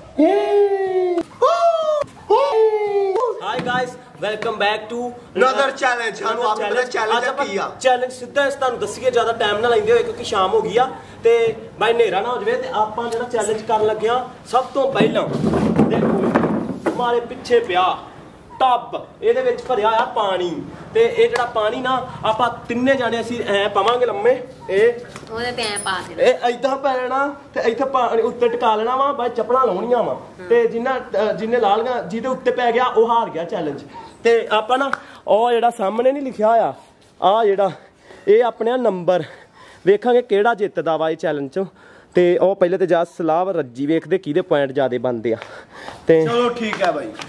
Hi guys, welcome back to another challenge. हम आपने challenge किया। चैलेंज सिद्धा इस ਤੁਹਾਨੂੰ ਦੱਸੀਏ ਜ਼ਿਆਦਾ ਟਾਈਮ ਨਾ ਲੈਂਦੇ ਹੋਏ ਕਿਉਂਕਿ ਸ਼ਾਮ ਹੋ ਗਈ ਆ ਤੇ ਬਾਈ ਹਨੇਰਾ ਨਾ ਹੋ ਜਵੇ ਤੇ ਆਪਾਂ ਜਿਹੜਾ ਚੈलेंज ਕਰਨ ਲੱਗਿਆ ਸਭ ਤੋਂ ਪਹਿਲਾਂ ਦੇਖੋ ਮਾਰੇ ਪਿੱਛੇ ਪਿਆ ਟੱਬ ਇਹਦੇ ਵਿੱਚ ਭਰਿਆ ਆ ਪਾਣੀ ਤੇ ਇਹ ਜਿਹੜਾ ਪਾਣੀ ਨਾ ਆਪਾਂ ਤਿੰਨੇ ਜਾਣੇ ਅਸੀਂ ਐ ਪਾਵਾਂਗੇ ਲੰਮੇ ਇਹ ਉਹਦੇ ਤੇ ਐ ਪਾ ਦੇਣਾ ਇਹ ਐਦਾਂ ਪੈਣਾ ਤੇ ਇੱਥੇ ਪਾਣੀ ਉੱਤੇ ਟਿਕਾ ਲੈਣਾ ਵਾ ਬਾਅਦ ਚੱਪਲਾਂ ਲਾਉਣੀਆਂ ਵਾ ਤੇ ਜਿੰਨੇ ਲਾਲੀਆਂ ਜਿਹਦੇ ਉੱਤੇ ਪੈ ਗਿਆ ਉਹ ਹਾਰ ਗਿਆ ਚੈलेंज ਤੇ ਆਪਾਂ ਨਾ ਉਹ ਜਿਹੜਾ ਸਾਹਮਣੇ ਨਹੀਂ ਲਿਖਿਆ ਆ ਜਿਹੜਾ ਇਹ ਆਪਣੇ ਨੰਬਰ ਵੇਖਾਂਗੇ ਕਿਹੜਾ ਜਿੱਤਦਾ ਵਾ ਇਹ ਚੈलेंज ਚੋਂ ਤੇ ਉਹ ਪਹਿਲੇ ਤੇ ਜਾ ਸਲਾਹ ਰੱਜੀ ਵੇਖਦੇ ਕਿਹਦੇ ਪੁਆਇੰਟ ਜ਼ਿਆਦੇ ਬਣਦੇ ਆ ਤੇ ਚਲੋ ਠੀਕ ਹੈ ਬਾਈ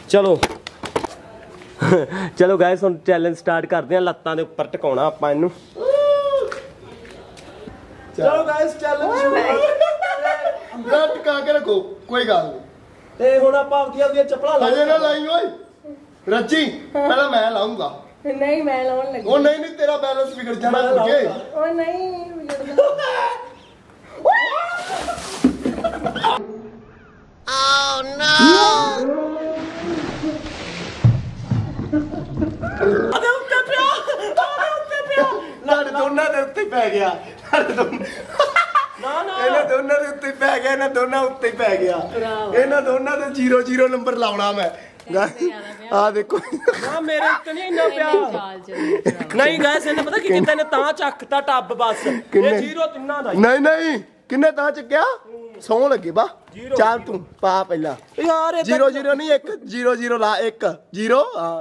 ਚਲੋ ਗਾਇਸ ਹੁਣ ਚੈलेंज ਸਟਾਰਟ ਕਰਦੇ ਆ ਲੱਤਾਂ ਦੇ ਉੱਪਰ ਟਿਕਾਉਣਾ ਆਪਾਂ ਇਹਨੂੰ ਚਲੋ ਗਾਇਸ ਚੈलेंज ਬ੍ਰੈਡ ਟਿਕਾ ਕੇ ਰੱਖੋ ਕੋਈ ਗੱਲ ਨਹੀਂ ਤੇ ਹੁਣ ਆਪਾਂ ਆਪਦੀਆਂ ਚੱਪਲਾਂ ਹਜੇ ਨਾ ਲਾਈ ਓਏ ਰੱਜੀ ਪਹਿਲਾਂ ਮੈਂ ਲਾਉਂਗਾ ਨਹੀਂ ਮੈਂ ਲਾਉਣ ਲੱਗੀ ਉਹ ਨਹੀਂ ਤੇਰਾ ਬੈਲੈਂਸ ਵਿਗੜ ਜਾਣਾ ਮੁਝੇ ਉਹ ਨਹੀਂ ਵਿਗੜਦਾ Oh no ਅਦੇ ਉੱਤੇ ਪਿਆ ਲੜ ਦੋਨਾਂ ਦੇ ਉੱਤੇ ਪੈ ਗਿਆ ਨਾ ਇਹਨਾਂ ਦੋਨਾਂ ਦੇ ਉੱਤੇ ਪੈ ਗਿਆ ਇਹਨਾਂ ਦੋਨਾਂ ਉੱਤੇ ਪੈ ਗਿਆ ਇਹਨਾਂ ਦੋਨਾਂ ਦੇ 0-0 ਨੰਬਰ ਲਾਉਣਾ ਮੈਂ ਆ ਦੇਖੋ ਨਾ ਮੇਰੇ ਉੱਤੇ ਨਹੀਂ ਇੰਨਾ ਪਿਆ ਨਹੀਂ ਗਾਇਸ ਇਹਨੇ ਪਤਾ ਕੀ ਕੀਤਾ ਇਹਨੇ ਤਾਂ ਚੱਕਤਾ ਟੱਬ ਬਸ ਇਹ 0 ਤਿੰਨਾਂ ਦਾ ਨਹੀਂ ਕਿੰਨੇ ਤਾਂ ਚੱਕਿਆ ਸੌ ਲੱਗੇ ਬਾ ਚੱਲ ਤੂੰ ਪਾ ਪਹਿਲਾਂ ਯਾਰ 0-0 ਨਹੀਂ 1-0-0 ਲਾ 1-0 ਹਾਂ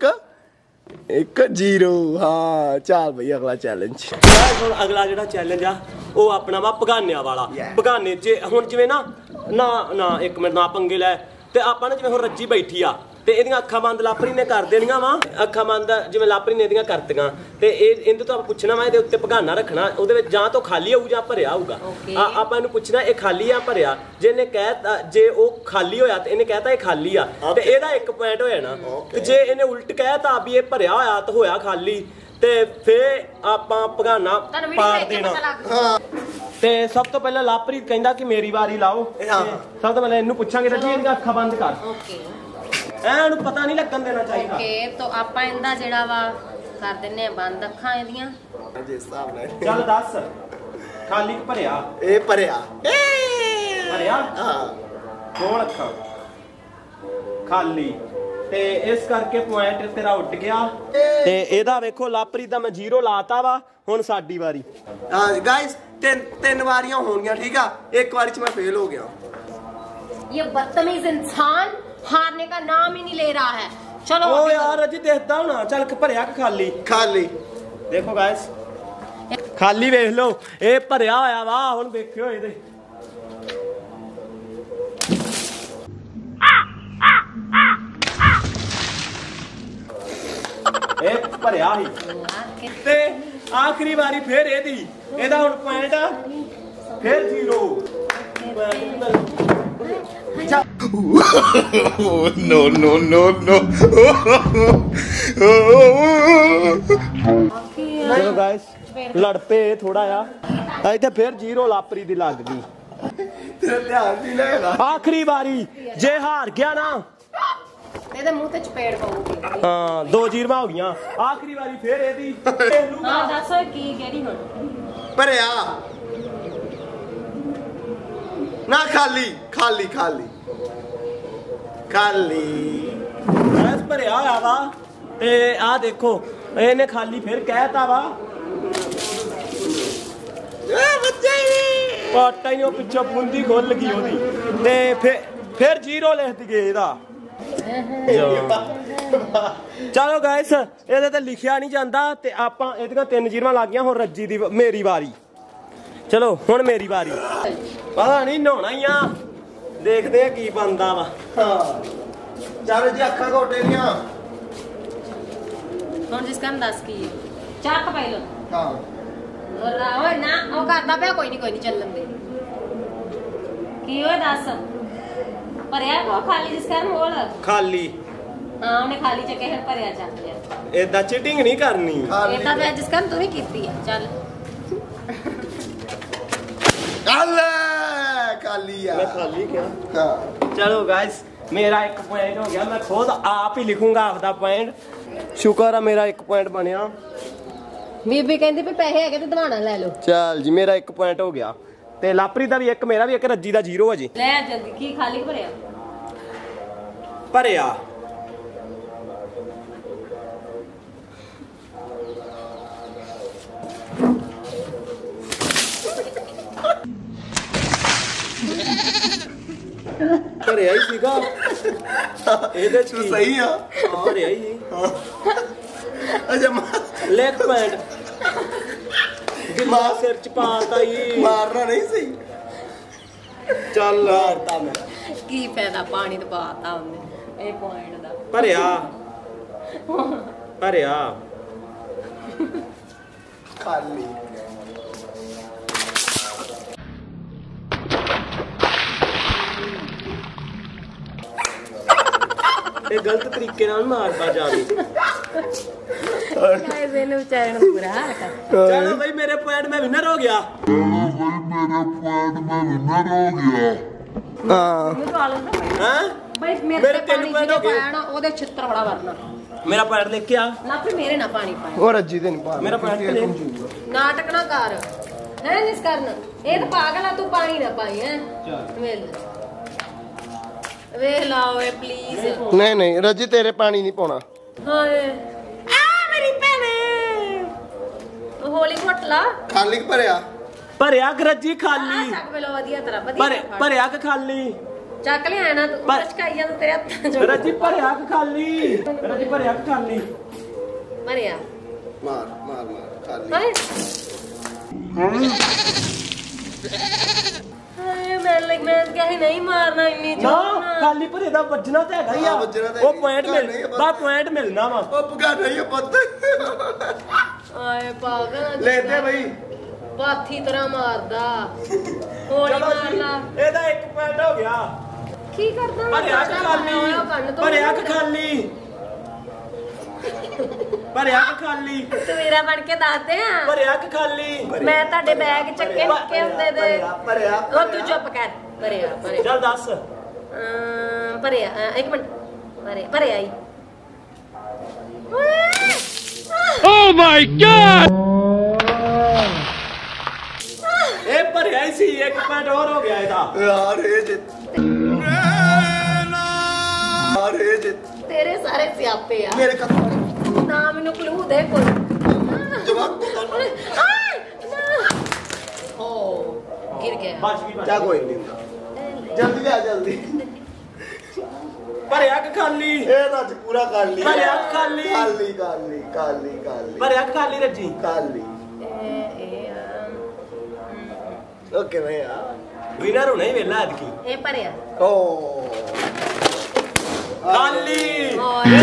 1-0 ਹਾਂ ਚੱਲ ਬਈ ਅਗਲਾ ਚੈलेंज ਹੁਣ ਅਗਲਾ ਜਿਹੜਾ ਚੈलेंज ਆ ਉਹ ਆਪਣਾ ਵਾ ਭਗਾਨਿਆਂ ਵਾਲਾ ਭਗਾਨੇ ਜੇ ਹੁਣ ਜਿਵੇਂ ਨਾ ਇੱਕ ਮਿੰਟ ਨਾ ਪੰਗੇ ਲੈ ਤੇ ਆਪਾਂ ਨੇ ਜਿਵੇਂ ਹੁਣ ਰੱਜੀ ਬੈਠੀ ਆ ਤੇ ਇਹਦੀਆਂ ਅੱਖਾਂ ਬੰਦ ਲਾਪਰੀ ਨੇ ਕਰ ਦੇਣੀਆਂ ਵਾ ਅੱਖਾਂ ਬੰਦ ਜਿਵੇਂ ਲਾਪਰੀ ਨੇ ਇਹਦੀਆਂ ਕਰਤੀਆਂ ਤੇ ਇਹਦੇ ਤੋਂ ਆਪਾਂ ਪੁੱਛਣਾ ਵਾ ਇਹਦੇ ਉੱਤੇ ਭਗਾਨਾ ਰੱਖਣਾ ਉਹਦੇ ਵਿੱਚ ਜਾਂ ਤਾਂ ਖਾਲੀ ਹੋਊ ਜਾਂ ਭਰਿਆ ਹੋਊਗਾ ਆਪਾਂ ਇਹਨੂੰ ਪੁੱਛਣਾ ਇਹ ਖਾਲੀ ਆ ਭਰਿਆ ਜੇ ਇਹਨੇ ਕਹਿਤਾ ਜੇ ਉਹ ਖਾਲੀ ਹੋਇਆ ਤੇ ਇਹਨੇ ਕਹਿਤਾ ਇਹ ਖਾਲੀ ਆ ਤੇ ਇਹਦਾ 1 ਪੁਆਇੰਟ ਹੋ ਜਾਣਾ ਤੇ ਜੇ ਇਹਨੇ ਉਲਟ ਕਹਿਤਾ ਵੀ ਇਹ ਭਰਿਆ ਹੋਇਆ ਤਾਂ ਹੋਇਆ ਖਾਲੀ ਤੇ ਫੇਰ ਆਪਾਂ ਭਗਾਨਾ ਪਾੜ ਦੇਣਾ ਤੇ ਸਭ ਤੋਂ ਪਹਿਲਾਂ ਲਾਪਰੀਤ ਕਹਿੰਦਾ ਕਿ ਮੇਰੀ ਵਾਰੀ ਲਾਓ ਸਭ ਤੋਂ ਪਹਿਲਾਂ ਇਹਨੂੰ ਪੁੱਛਾਂਗੇ ਰੱਜੀ ਇਹਦੀਆਂ ਅੱਖਾਂ ਬੰਦ ਕਰ ਇਹਨੂੰ ਪਤਾ ਨਹੀਂ ਲੱਗਣ ਦੇਣਾ ਚਾਹੀਦਾ ਓਕੇ ਤਾਂ ਆਪਾਂ ਇਹਦਾ ਜਿਹੜਾ ਵਾ ਕਰ ਦਿੰਨੇ ਆ ਬੰਦ ਅੱਖਾਂ ਇਹਦੀਆਂ ਜਿਸ ਹਿਸਾਬ ਨਾਲ ਚੱਲ ਦੱਸ ਖਾਲੀ ਕਿ ਭਰਿਆ ਇਹ ਭਰਿਆ ਹਾਂ ਕੋਲ ਅੱਖਾਂ ਖਾਲੀ ਤੇ ਇਸ ਕਰਕੇ ਪੁਆਇੰਟ ਤੇਰਾ ਉੱਡ ਗਿਆ ਤੇ ਇਹਦਾ ਵੇਖੋ ਲਾਪਰੀ ਦਾ ਮੈਂ 0 ਲਾਤਾ ਵਾ ਹੁਣ ਸਾਡੀ ਵਾਰੀ ਹਾਂ ਗਾਇਸ ਤਿੰਨ ਵਾਰੀਆਂ ਹੋਣਗੀਆਂ ਠੀਕ ਆ ਇੱਕ ਵਾਰੀ ਚ ਮੈਂ ਫੇਲ ਹੋ ਗਿਆ ये बदतमीज इंसान हारने का नाम ही नहीं ले रहा है चलो ओ यार अजी देखदा होना चल भरिया कि खाली देखो गाइस खाली वेख लो ये भरिया होया वा हुन देखियो ਇਹਦੇ ਇਹ ਭਰਿਆ ਹੀ ਤੇ ਆਖਰੀ ਵਾਰੀ ਫੇਰ ਇਹਦਾ ਹੁਣ ਪੁਆਇੰਟ ਆ ਫੇਰ 0 No. चलो गाइस लड़ पे थोड़ा आ इथे फिर 0 लापरी दी लग गई तेरा ध्यान नहीं लगेगा आखिरी बारी जे हार गया ना ਇਹਦੇ ਮੂੰਹ ਤੇ ਚਪੇੜ ਪਊਗੀ ਹਾਂ 2 0 ਹੋ ਗਈਆਂ ਆਖਰੀ ਵਾਰੀ ਫੇਰ ਇਹਦੀ ਹਾਂ ਦੱਸੋ ਕੀ ਕਿਹੜੀ ਹੁਣ ਭਰਿਆ ਨਾ ਖਾਲੀ ਬਸ ਭਰਿਆ ਹੋਇਆ ਵਾ ਤੇ ਆਹ ਦੇਖੋ ਇਹਨੇ ਖਾਲੀ ਫਿਰ ਕਹਿਤਾ ਵਾ ਬੱਚੇ ਪਾਟਾ ਹੀ ਉਹ ਪਿੱਛੋਂ ਬੁੰਦੀ ਖੁੱਲ ਗਈ ਉਹਦੀ ਤੇ ਫਿਰ 0 ਲਿਖ ਦਈਏ ਇਹਦਾ ਚਲੋ ਗਾਇਸ ਇਹਦੇ ਤੇ ਲਿਖਿਆ ਨਹੀਂ ਜਾਂਦਾ ਤੇ ਆਪਾਂ ਇਹਦੀਆਂ 3 0 ਲੱਗ ਗਈਆਂ ਹੁਣ ਰੱਜੀ ਦੀ ਮੇਰੀ ਵਾਰੀ ਚਲੋ ਹੁਣ ਮੇਰੀ ਵਾਰੀ ਪਤਾ ਨਹੀਂ ਨਹਾਉਣਾ ਹੀ ਆ ਦੇਖਦੇ ਆ ਕੀ ਬਣਦਾ ਵਾ ਹਾਂ ਚੱਲ ਜੀ ਅੱਖਾਂ ਘੋਟੇ ਦੀਆਂ ਹੁਣ ਜਿਸ ਕੰਮ ਦੱਸ ਕੀ ਚੱਕ ਪਹਿਲੋ ਹਾਂ ਓਏ ਨਾ ਉਹ ਕਰਦਾ ਪਿਆ ਕੋਈ ਨਹੀਂ ਚੱਲਣ ਦੇ ਕੀ ਹੋਇਆ ਦੱਸ ਭਰਿਆ ਕੋ ਖਾਲੀ ਜਿਸ ਕੰਮ ਹੋਲ ਖਾਲੀ ਹਾਂ ਉਹਨੇ ਖਾਲੀ ਚੱਕੇ ਫਿਰ ਭਰਿਆ ਚੱਕ ਲਿਆ ਏਦਾਂ ਚੀਟਿੰਗ ਨਹੀਂ ਕਰਨੀ ਏਦਾਂ ਫਿਰ ਜਿਸ ਕੰਮ ਤੂੰ ਵੀ ਕੀਤੀ ਆ ਚੱਲ Allah खाली है मैं खाली क्या हाँ चलो गाइस मेरा 1 पॉइंट हो गया मैं खुद आप ही लिखूंगा आपका पॉइंट शुक्र है मेरा 1 पॉइंट बनया ਬੀਬੀ ਕਹਿੰਦੀ ਵੀ ਪੈਸੇ ਹੈਗੇ ਤੇ ਦਵਾਣਾ ਲੈ ਲਓ ਚੱਲ ਜੀ ਮੇਰਾ 1 ਪੁਆਇੰਟ ਹੋ ਗਿਆ ਤੇ ਲਾਪਰੀ ਦਾ ਵੀ 1 ਮੇਰਾ ਵੀ 1 ਰੱਜੀ ਦਾ 0 ਹੈ ਜੀ ਲੈ ਜਲਦੀ ਕੀ ਖਾਲੀ ਭਰਿਆ ਭਰਿਆ ਭਰਿਆ ਹੀ ਸੀਗਾ ਇਹਦੇ ਚ ਤੂੰ ਸਹੀ ਆ ਭਰਿਆ ਹੀ ਅੱਛਾ ਲੈਗ ਪੁਆਇੰਟ ਦਿਮਾਗ ਸਿਰ ਚ ਪਾਤਾ ਹੀ ਮਾਰਨਾ ਨਹੀਂ ਸਹੀ ਚੱਲ ਮਾਰਤਾ ਮੈਂ ਕੀ ਫਾਇਦਾ ਪਾਣੀ ਤੇ ਪਾਤਾ ਉਹਨੇ ਇਹ ਪੁਆਇੰਟ ਦਾ ਭਰਿਆ ਖਾਲੀ ਇਹ ਗਲਤ ਤਰੀਕੇ ਨਾਲ ਮਾਰਦਾ ਜਾਵੇ ਗਾਇਸ ਇਹਨੂੰ ਵਿਚਾਰੇ ਨੂੰ ਬੁਰਾ ਹਾਲ ਕਰ ਚਲੋ ਬਈ ਮੇਰੇ ਪੁਆਇੰਟ ਮੈਂ ਵਿਨਰ ਹੋ ਗਿਆ ਹਾਂ ਮੈਨੂੰ ਤਾਂ ਆਲਸ ਨਾ ਹਾਂ ਬਈ ਮੇਰੇ ਮੇਰੇ ਤਿੰਨ ਪਾਣੀ ਪੁਆਇੰਟ ਹੋ ਗਏ। ਪਾਣਾ ਉਹਦੇ ਛਿੱਤਰ ਬੜਾ ਵਰਨਾ ਮੇਰਾ ਪੁਆਇੰਟ ਲਿਖ ਕੇ ਆ ਨਾ ਫਿਰ ਮੇਰੇ ਨਾ ਪਾਣੀ ਪਾਏ ਉਹ ਰੱਜੀ ਦੇ ਨਹੀਂ ਪਾ ਮੇਰਾ ਪੁਆਇੰਟ ਕਿੰਨੇ ਨਾਟਕ ਨਾ ਕਰ ਹੈ ਨਿਸ ਕਰਨ ਇਹ ਤਾਂ ਪਾਗਲ ਆ ਤੂੰ ਪਾਣੀ ਨਾ ਪਾਈ ਹੈ ਵੇਖ ਲਾ ਓਏ ਪਲੀਜ਼ ਨਹੀਂ ਨਹੀਂ ਰੱਜੀ ਤੇਰੇ ਪਾਣੀ ਨਹੀਂ ਪਾਉਣਾ ਹਾਏ ਆ ਮੇਰੀ ਭੈਣੇ ਹੋਲੀ ਘੁੱਟਲਾ ਖਾਲੀ ਭਰਿਆ ਭਰਿਆ ਗਰਜੀ ਖਾਲੀ ਚੱਕ ਵੇਲੋ ਵਧੀਆ ਤਰ੍ਹਾਂ ਵਧੀਆ ਭਰਿਆ ਕਿ ਖਾਲੀ ਚੱਕ ਲਿਆ ਨਾ ਤੂੰ ਚਕਾਈ ਜਾਂ ਤੇਰੇ ਹੱਥਾਂ ਚ ਰੱਜੀ ਭਰਿਆ ਕਿ ਖਾਲੀ ਰੱਜੀ ਭਰਿਆ ਕਿ ਖਾਲੀ ਮਰਿਆ ਮਾਰ ਮਾਰ ਮਾਰ ਖਾਲੀ ਹਾਏ ਹਾਏ ਮੈਂ ਕਹੀ ਨਹੀਂ ਮਾਰਨਾ ਇੰਨੀ ਨਾ ਜ਼ੋਰ ਖਾਲੀ ਭਰੇ ਦਾ ਵੱਜਣਾ ਤਾਂ ਹੈਗਾ ਹੀ ਆ ਹਾਂ, ਵੱਜਣਾ ਤਾਂ ਉਹ ਹੈਗਾ। ਪੁਆਇੰਟ ਨਹੀਂ, ਮਿਲ ਪਤਾ। ਬਾ ਪੁਆਇੰਟ ਮਿਲਣਾ ਵਾ ਉਹ ਪਗਾ ਨਹੀਂ ਪੱਤ ਆਏ ਪਾਗਲ ਲੈ ਦੇ ਬਈ ਬਾਥੀ ਤਰ੍ਹਾਂ ਮਾਰਦਾ ਹੋਲੀ ਚਲੋ ਜੀ ਮਾਰਨਾ ਇਹਦਾ 1 ਪੁਆਇੰਟ ਹੋ ਗਿਆ ਕੀ ਕਰਦਾ ਭਰਿਆ ਕਿ ਖਾਲੀ ਭਰਿਆ ਕਿ ਖਾਲੀ ਭਰਿਆ ਕਿ ਖਾਲੀ ਤੂੰ ਮੇਰਾ ਬਣ ਕੇ ਦੱਸ ਦੇ ਆ ਭਰਿਆ ਕਿ ਖਾਲੀ ਮੈਂ ਤੁਹਾਡੇ ਬੈਗ ਚੱਕੇ ਨਿੱਕੇ ਹੁੰਦੇ ਦੇ ਭਰਿਆ ਉਹ ਤੂੰ ਚੁੱਪ ਕਰ ਭਰਿਆ ਚੱਲ ਦੱਸ ਭਰਿਆ 1 ਮਿੰਟ ਭਰਿਆ ਹੀ Oh my god! ਇਹ ਭਰਿਆ ਹੀ ਸੀ 1 ਪੁਆਇੰਟ ਹੋਰ ਹੋ ਗਿਆ ਇਹਦਾ ਯਾਰ ਇਹ ਜਿੱਤ ਯਾਰ ਇਹ ਜਿੱਤ ਤੇਰੇ ਸਾਰੇ ਸਿਆਪੇ ਆ ਮੇਰੇ ਕੱਪ ਨਾ ਮੈਨੂੰ ਕਲੂ ਦੇ ਕੋਈ ਜਵਾਬ ਓ ਗਿਰ ਗਿਆ ਬਚ ਗਈ ਜਾ ਕੋਈ ਨਹੀਂ ਹੁੰਦਾ ਜਲਦੀ ਲਿਆ ਜਲਦੀ ਭਰਿਆ ਕਿ ਖਾਲੀ ਇਹ ਤਾਂ ਅੱਜ ਪੂਰਾ ਕਰ ਲਈ ਭਰਿਆ ਖਾਲੀ ਖਾਲੀ ਖਾਲੀ ਖਾਲੀ ਖਾਲੀ ਭਰਿਆ ਕਿ ਖਾਲੀ ਰੱਜੀ ਖਾਲੀ ਓਕੇ ਭਈਆ ਵਿਨਰ ਹੋਣਾ ਹੀ ਵੇਲਾ ਐਤਕੀ ਇਹ ਭਰਿਆ ਓ ਖਾਲੀ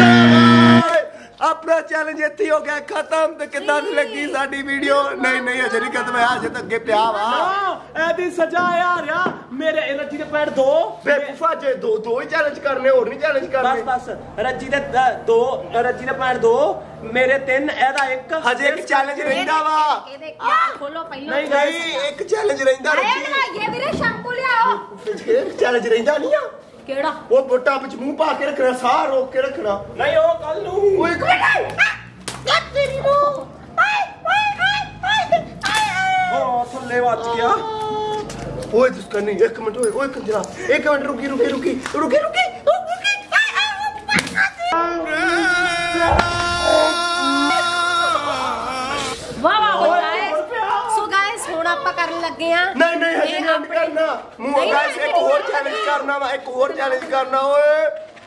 ਆਪਣਾ ਚੈਲੰਜ ਇੱਥੇ ਹੋ ਗਿਆ ਖਤਮ ਤੇ ਕਿੱਦਾਂ ਦੀ ਲੱਗੀ ਸਾਡੀ ਵੀਡੀਓ ਨਹੀਂ ਅਜੇ ਨਹੀਂ ਖਤਮ ਹੈ ਅਜੇ ਤਾਂ ਅੱਗੇ ਪਿਆ ਵਾ ਨਾ ਇਹਦੀ ਸਜ਼ਾ ਯਾਰ ਆ ਮੇਰੇ ਰੱਜੀ ਦੇ ਪੁਆਇੰਟ 2 ਬੇਵਕੂਫਾ ਜੇ ਦੋ ਹੀ ਚੈਲੰਜ ਕਰਨੇ ਹੋਰ ਨਹੀਂ ਚੈਲੰਜ ਕਰਨੇ ਬਸ ਰੱਜੀ ਦੇ 2 ਰੱਜੀ ਦੇ ਪੁਆਇੰਟ 2 ਮੇਰੇ 3 ਇਹਦਾ 1 ਹਜੇ ਇੱਕ ਚੈਲੰਜ ਰਹਿੰਦਾ ਵਾ ਇਹਦੇ ਕੀ ਖੋਲੋ ਪਹਿਲਾਂ ਨਹੀਂ ਨਹੀਂ ਇੱਕ ਚੈਲੰਜ ਰਹਿੰਦਾ ਅਰੇ ਰੱਜੀ ਦਵਾਈਏ ਵੀਰੇ ਸ਼ੈਂਪੂ ਲਿਆਓ ਇੱਕ ਚੈਲੰਜ ਰਹਿੰਦਾ ਨਹੀਂ ਆ ਕਿਹੜਾ ਉਹ ਬੋਟਾ ਵਿੱਚ ਮੂੰਹ ਪਾ ਕੇ ਰੱਖਣਾ ਸਾਹ ਰੋਕ ਕੇ ਰੱਖਣਾ ਨਹੀਂ ਉਹ ਕੱਲ ਨੂੰ ਓਏ ਇੱਕ ਮਿੰਟ ਤੇਰੀ ਨੂੰ ਉਹ ਥੱਲੇ ਵੱਜ ਗਿਆ ਓਏ ਤੁਸ ਕਰਨੀ ਇੱਕ ਮਿੰਟ ਓਏ ਕੰਜਰਾ ਇੱਕ ਮਿੰਟ ਰੁਕੀ ਵਾਹ ਸੋ ਗਾਇਸ ਹੁਣ ਆਪਾਂ ਕਰਨ ਲੱਗੇ ਆ ਨਹੀਂ ਹਜੇ ਨਹੀਂ ਕਰਨਾ ਮੂੰਹ ਗਾਇਸ ਇੱਕ ਹੋਰ ਚੈਲੰਜ ਕਰਨਾ ਓਏ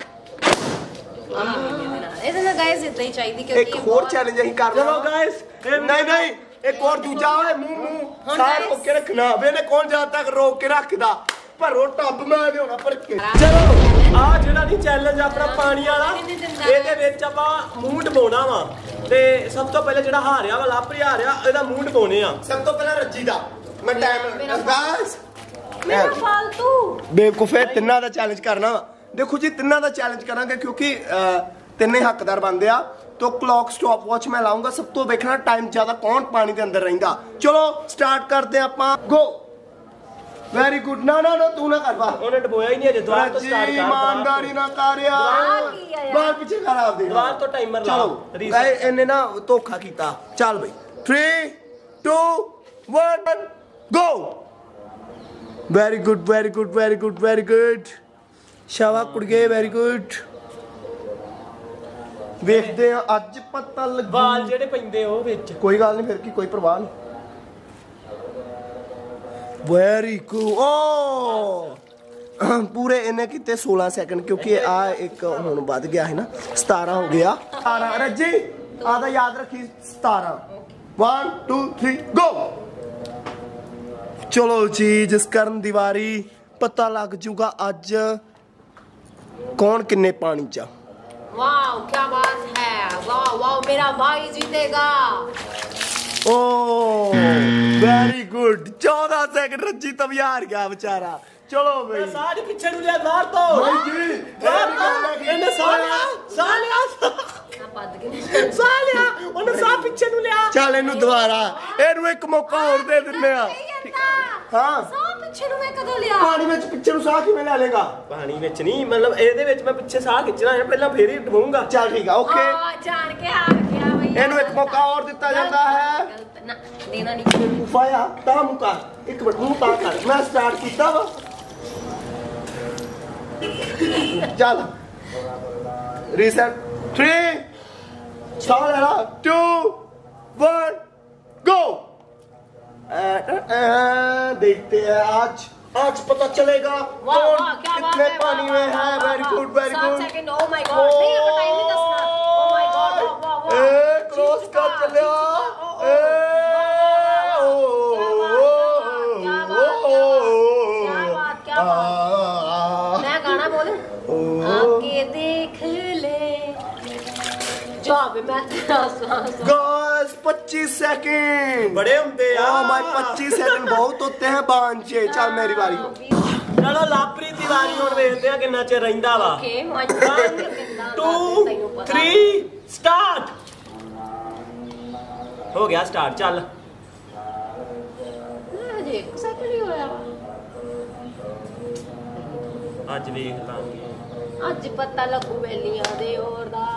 ਇਹਦੇ ਨਾਲ ਗਾਇਸ ਇਦਾਂ ਹੀ ਚਾਹੀਦੀ ਕਿਉਂਕਿ ਇੱਕ ਹੋਰ ਚੈਲੰਜ ਅਸੀਂ ਕਰਨਾ ਚਲੋ ਗਾਇਸ ਨਹੀਂ ਇੱਕ ਹੋਰ ਦੂਜਾ ਓਏ ਮੂੰਹ ਸਾਹ ਰੋਕ ਕੇ ਰੱਖਣਾ ਵੇਲੇ ਕੌਣ ਜਦ ਤੱਕ ਰੋਕ ਕੇ ਰੱਖਦਾ ਭਰੋ ਟੱਬ ਮੈਂ ਲਿਆਉਣਾ ਭਰ ਕੇ ਚਲੋ ਆ ਜਿਹੜਾ ਨਹੀਂ ਚੈਲੰਜ ਆਪਣਾ ਪਾਣੀ ਵਾਲਾ ਇਹਦੇ ਵਿੱਚ ਆਪਾਂ ਮੂੰਹ ਡਬਾਉਣਾ ਵਾ ਤੇ ਸਭ ਤੋਂ ਪਹਿਲਾਂ ਜਿਹੜਾ ਹਾਰਿਆ ਵਾ ਲਾਪਰੀ ਹਾਰਿਆ ਇਹਦਾ ਮੂੰਹ ਡਬਾਉਣੇ ਆ ਸਭ ਤੋਂ ਪਹਿਲਾਂ ਰੱਜੀ ਦਾ ਮੈਂ ਟਾਈਮ ਗਾਇਸ ਮੇਰਾ ਫਾਲਤੂ ਬੇਵਕੂਫੇ ਤਿੰਨਾਂ ਦਾ ਚੈਲੰਜ ਕਰਨਾ ਵਾ ਦੇਖੋ ਜੀ ਤਿੰਨਾਂ ਦਾ ਚੈਲੰਜ ਕਰਾਂਗੇ ਕਿਉਂਕਿ ਤਿੰਨੇ ਹੱਕਦਾਰ ਬੰਦੇ ਆ तो क्लॉक स्टॉप वॉच मैं लाऊंगा सब तो देखना टाइम ज्यादा कौन पानी के अंदर रहता चलो स्टार्ट करते हैं अपना गो वेरी गुड ना ना ना तू ना कर पा ਉਹਨੇ ਡਬੋਇਆ ਹੀ ਨਹੀਂ ਅਜੇ ਦੁਬਾਰਾ ਤੋਂ रज्जी ਸਟਾर्ट कर ईमानदारी ना कर यार बाहर पीछे कर आप दे ਦੁਬਾਰਾ ਤੋਂ ਟਾਈਮਰ ਲਾ चलो इन्हें ना धोखा कीता चल भाई 3 2 1 go very good very good very good very good शाबाश कुड़िए वेरी गुड ਵੇਖਦੇ ਆ ਅੱਜ ਪਤਾ ਲੱਗੂ ਵਾਲ ਜਿਹੜੇ ਪੈਂਦੇ ਉਹ ਵਿੱਚ ਕੋਈ ਗੱਲ ਨਹੀਂ ਫਿਰ ਕੀ ਕੋਈ ਪ੍ਰਵਾਹ ਨਹੀਂ ਵੈਰੀ ਗੁੱਡ ਓ ਪੂਰੇ ਇਹਨੇ ਕੀਤੇ 16 ਸੈਕਿੰਡ ਕਿਉਂਕਿ ਆ ਇੱਕ ਹੁਣ ਵੱਧ ਗਿਆ ਹੈ ਨਾ 17 ਹੋ ਗਿਆ 17 ਰੱਜੀ ਆਦਾ ਯਾਦ ਰੱਖੀ 17 1 2 3 ਗੋ ਚਲੋ ਜੀ ਜਿਸ ਕਰਨ ਦੀਵਾਰੀ ਪਤਾ ਲੱਗ ਜੂਗਾ ਅੱਜ ਕੌਣ ਕਿੰਨੇ ਪਾਣੀ ਚ वाओ क्या बात है वाओ वाओ मेरा भाई जीतेगा ओ वेरी गुड 14 सेकंड रज्जी तब यार गया बेचारा चलो भाई ਸਾਹ ਪਿੱਛੇ ਨੂੰ ਲਿਆ ਮਾਰ ਦੋ भाई जी ਇਹਨੇ ਸਾਹ ਲਿਆ ना पद के ਸਾਹ ਲਿਆ ਉਹਨੇ ਸਾਹ ਪਿੱਛੇ ਨੂੰ ਲਿਆ ਚੱਲ ਇਹਨੂੰ ਦੁਬਾਰਾ ਇਹਨੂੰ ਇੱਕ ਮੌਕਾ ਹੋਰ ਦੇ ਦਿੰਨੇ ਆ ਹਾਂ साह पीछे नु मैं कदों लिया ਪਾਣੀ ਵਿੱਚ ਪਿੱਛੇ ਨੂੰ ਸਾਹ ਕਿਵੇਂ ਲੈ ਲੇਗਾ ਪਾਣੀ ਵਿੱਚ ਨਹੀਂ ਮਤਲਬ ਇਹਦੇ ਵਿੱਚ ਮੈਂ ਪਿੱਛੇ ਸਾਹ ਖਿੱਚਣਾ ਹੈ ਪਹਿਲਾਂ ਫੇਰ ਹੀ ਢਵਾਉਂਗਾ ਚੱਲ ਠੀਕ ਆ ਓਕੇ जान के हार गया भैया ਇਹਨੂੰ ਇੱਕ ਮੌਕਾ ਹੋਰ ਦਿੱਤਾ ਜਾਂਦਾ ਹੈ गलत ना देना नहीं ਉਫਾਇਆ ਤਾਂ ਮੁਕਾ ਇੱਕ ਮਿੰਟ ਮੂੰਹ ਤਾਂ ਕਰ ਮੈਂ ਸਟਾਰਟ ਕੀਤਾ ਵਾ ਚੱਲ ਰੀਸੈਟ 3 ਸਾਹ ਲੈ ਲਾ 2 1 गो देखते हैं आज पता चलेगा वाह कौन वाह क्या बात कितने है पानी में है very good 7 second oh my god नहीं अब टाइम नहीं दसना ओ माय गॉड वाह वाह ए क्रॉस कर चलिया ए क्या बात मैं गाना बोलूं आके देख ले जा बे मैं गाइस 25 सेकंड बड़े ਹੁੰਦੇ ਆ ओ माय 25 सेकंड बहुत होते हैं बांचे चल मेरी बारी ਚਲੋ ਲਾਪਰੀ ਦੀ ਵਾਰੀ ਹੁਣ ਵੇਖਦੇ ਆ ਕਿੰਨਾ ਚਿਰ ਰਹਿੰਦਾ ਵਾ ओके 2 3 ਸਟਾਰਟ ਹੋ ਗਿਆ ਸਟਾਰਟ ਚੱਲ जी सेकंड ही होया ਅੱਜ ਵੇਖ ਲਾਂਗੇ ਅੱਜ ਪਤਾ ਲੱਗੂ ਵੇਲੀਆਂ ਦੇ ਹੋਰ ਦਾ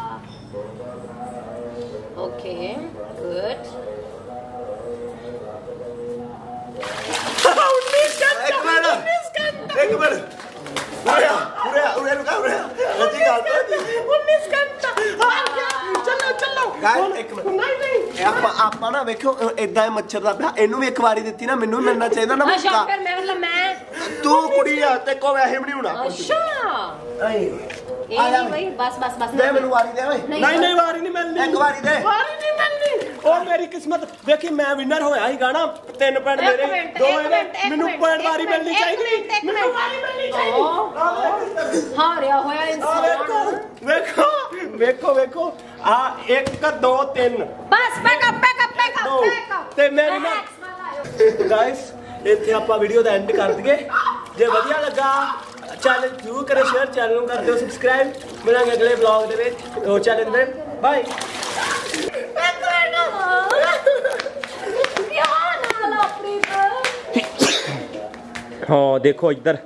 ओके गुड एक मिनट उरे रुका रजी गाल पे 19 घंटा हार ਗਿਆ ਚਲੋ ਚਲੋ ਗਾਇਸ ਇੱਕ ਮਿੰਟ ਨਹੀਂ ਆਪਾਂ ਨਾ ਵੇਖੋ ਇਦਾਂ ਇਹ ਮੱਛਰ ਦਾ ਪਿਆ ਇਹਨੂੰ ਵੀ ਇੱਕ ਵਾਰੀ ਦਿੱਤੀ ਨਾ ਮੈਨੂੰ ਮਿਲਣਾ ਚਾਹੀਦਾ ਨਾ अच्छा ਮੌਕਾ फिर मैं मतलब मैं ਤੂੰ ਕੁੜੀ ਆ ਤੇ ਕੋ ਵੈਸੇ ਵੀ ਨਹੀਂ ਹੋਣਾ अच्छा ਨਹੀਂ ये नहीं भाई बस ਦੇ ਮੈਨੂੰ ਵਾਰੀ ਦੇ ਓਏ ਨਹੀਂ ਨਹੀਂ ਵਾਰੀ ਨਹੀਂ ਮਿਲਣੀ ਇੱਕ ਵਾਰੀ ਦੇ ਵਾਰੀ ਨਹੀਂ ਮਿਲਣੀ ਉਹ ਮੇਰੀ ਕਿਸਮਤ ਵੇਖੀ ਮੈਂ ਵਿਨਰ ਹੋਇਆ ਸੀ ਗਾਣਾ 3 ਪੁਆਇੰਟ ਮੇਰੇ 2 ਇਹਦੇ ਮੈਨੂੰ ਪੁਆਇੰਟ ਵਾਰੀ ਮਿਲਣੀ ਚਾਹੀਦੀ ਮੈਨੂੰ ਵਾਰੀ ਮਿਲਣੀ ਚਾਹੀਦੀ हारिया होया इंसान ਵੇਖੋ ਵੇਖੋ ਵੇਖੋ ਆ 1 2 3 बस बैकअप ਤੇ ਮੇਰੀ ਨਾ ਗਾਇਸ ਇੱਥੇ ਆਪਾਂ ਵੀਡੀਓ ਦਾ ਐਂਡ ਕਰ ਦਈਏ ਜੇ ਵਧੀਆ ਲੱਗਾ ਚੈਨਲ ਜਰੂਰ ਕਰੇ ਸ਼ੇਅਰ ਚੈਨਲ ਨੂੰ ਕਰ ਦਿਓ ਸਬਸਕ੍ਰਾਈਬ ਮਿਲਾਂਗੇ ਅਗਲੇ ਵਲੌਗ ਦੇ ਵਿੱਚ ਹੋਰ ਚੈਨਲ ਦੇ ਬਾਏ ਹਾਂ ਦੇਖੋ ਇੱਧਰ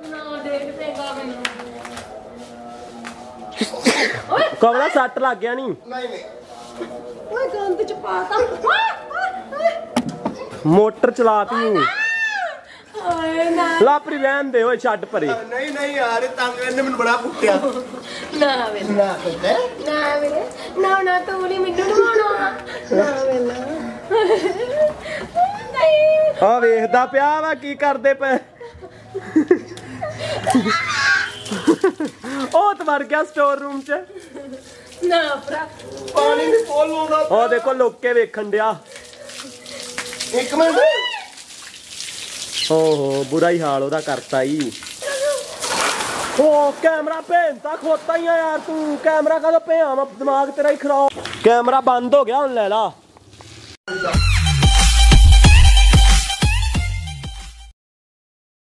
ਕਵੜਾ ਸੱਟ ਲੱਗ ਗਿਆ ਨਹੀਂ ਨਹੀਂ ओए गंद च पाता ਮੋਟਰ ਚਲਾਤੀ ਹੂੰ ओए ना ਲਾਪਰੀ ਰਹਿਣ ਦੇ ਓਏ ਛੱਡ ਪਰੇ ਨਹੀਂ ਯਾਰ ਤੰਗ ਇਹਨੇ ਮੈਨੂੰ ਬੜਾ ਕੁੱਟਿਆ ना वे ਨਾ ਕਹਿੰਦੇ ना वे ना तू नहीं मिन्नू नवाना ना वे नहीं ਆ ਵੇਖਦਾ ਪਿਆ ਵਾ ਕੀ ਕਰਦੇ ਪਏ ਉਹ ਤਾਂ ਵੜ ਗਿਆ ਸਟੋਰ ਰੂਮ ਚ ना भरा ਪਾਣੀ ਨਹੀਂ ਫੁੱਲ ਹੁੰਦਾ ਉਹ ਦੇਖੋ ਲੋਕ ਕੇ ਵੇਖਣ ਡਿਆ ਇੱਕ ਮਿੰਟ ਓਹੋ ਬੁਰਾ ਹੀ ਹਾਲ ਉਹਦਾ ਕਰਤਾ ਈ ਉਹ ਕੈਮਰਾ ਭੇਂਤਾ ਖੋਤਾ ਹੀ ਆ ਯਾਰ ਤੂੰ ਕੈਮਰਾ ਕਦੋਂ ਭਿਆ ਵਾ ਦਿਮਾਗ ਤੇਰਾ ਹੀ ਖਰਾਬ ਕੈਮਰਾ ਬੰਦ ਹੋ ਗਿਆ ਹੁਣ ਲੈ ਲਾ